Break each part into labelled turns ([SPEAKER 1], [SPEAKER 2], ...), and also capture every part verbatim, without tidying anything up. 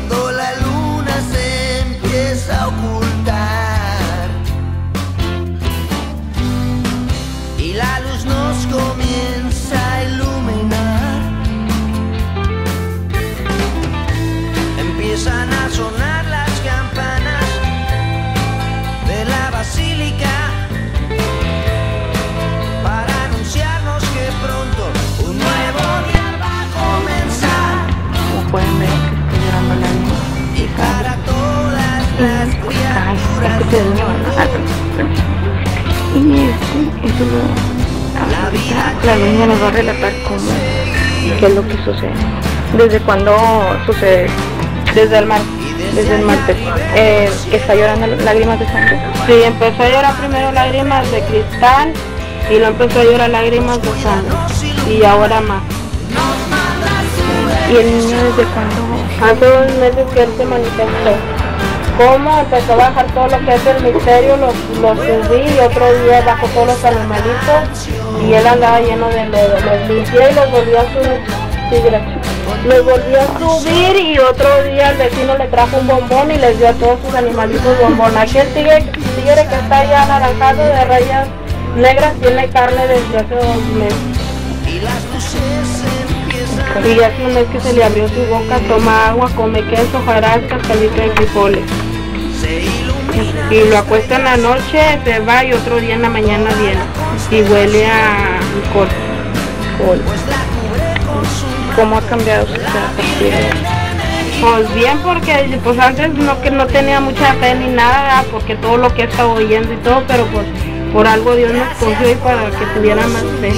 [SPEAKER 1] cuando la luna se empieza a ocultar y la luz nos comienza a iluminar, empiezan a sonar las campanas de la basílica para anunciarnos que pronto un nuevo día va a comenzar.
[SPEAKER 2] Como pueden ver, estoy llorando la niña.
[SPEAKER 1] Y para todas las criaturas del mundo,
[SPEAKER 2] y este, eso lo, ahorita la niña nos va a relatar cómo, qué es lo que sucede, desde cuando sucede, desde el mar, desde el martes, eh, que está llorando lágrimas de sangre.
[SPEAKER 3] Sí, empezó a llorar primero lágrimas de cristal y luego empezó a llorar lágrimas de sangre y ahora más.
[SPEAKER 2] ¿Y el niño desde cuándo?
[SPEAKER 3] Hace dos meses que él se manifestó. ¿Cómo? Empezó a bajar todo lo que es el misterio, lo, lo subí y otro día bajó todos los animalitos y él andaba lleno de lodo. Los limpié y los volví a subir. Sí, gracias. Los volví a subir y otro día el vecino le trajo un bombón y les dio a todos sus animalitos bombón. Aquel tigre, tigre que está ya anaranjado de rayas negras tiene carne desde hace dos meses. Y hace un mes que se le abrió su boca, toma agua, come queso, hojarascas, caldito de frijoles. Y lo acuesta en la noche, se va y otro día en la mañana viene. Y huele a alcohol.
[SPEAKER 2] ¿Cómo ha cambiado su carácter?
[SPEAKER 3] Pues bien, porque pues antes no que no tenía mucha fe ni nada, porque todo lo que he estado oyendo y todo, pero pues por algo Dios nos cogió y para que tuviera más fe.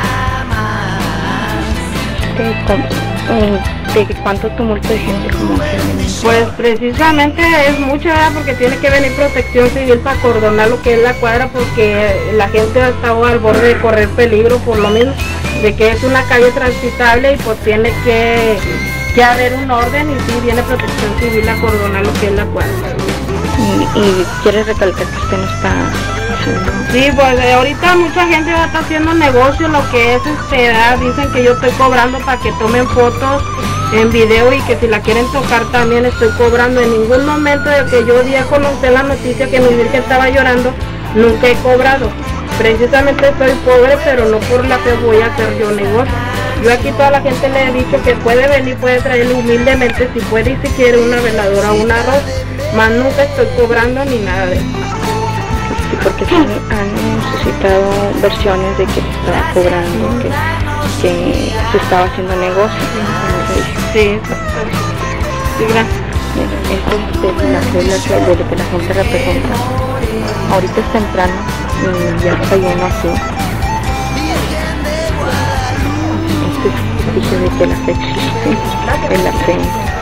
[SPEAKER 2] ¿De cuánto tumulto de gente como que?
[SPEAKER 3] Pues precisamente es mucha, ¿verdad? Porque tiene que venir protección civil para acordonar lo que es la cuadra, porque la gente ha estado al borde de correr peligro por lo mismo, de que es una calle transitable y pues tiene que, que haber un orden y sí viene protección civil a acordonar lo que es la cuadra.
[SPEAKER 2] Y, y quiere recalcar que usted no está haciendo.
[SPEAKER 3] Sí, pues eh, ahorita mucha gente ya está haciendo negocio, lo que es este, edad. Dicen que yo estoy cobrando para que tomen fotos en video y que si la quieren tocar también estoy cobrando. En ningún momento de que yo di a conocer la noticia que mi virgen estaba llorando, nunca he cobrado. Precisamente soy pobre, pero no por la fe voy a hacer yo negocio. Yo aquí toda la gente le he dicho que puede venir, puede traerle humildemente si puede y si quiere una veladora o un arroz, más nunca estoy cobrando ni nada de eso.
[SPEAKER 2] Sí, porque se han, han suscitado versiones de que se estaba cobrando, que, que se estaba haciendo negocio.
[SPEAKER 3] Sí, sí, gracias.
[SPEAKER 2] Esto es de la fe de lo que la gente representa. Ahorita es temprano y ya está lleno aquí. Esto es dice de que la fe existe, de la fe.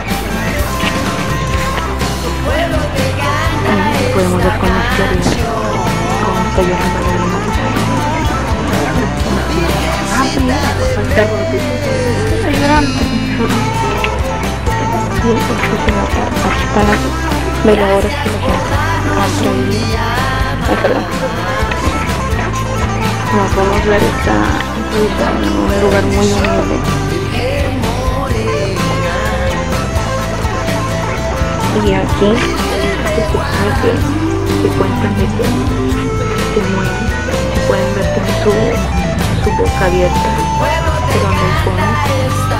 [SPEAKER 2] Y podemos ver con las claridad cómo está llorando la luna. Está llorando. Y esto se nota, aquí están las veladoras que la gente ha traído. Ay, perdón. Como podemos ver, está en un lugar muy humilde. Y aquí se supone que se cuentan de que se mueren, se pueden ver tener su, su boca abierta, de donde el fondo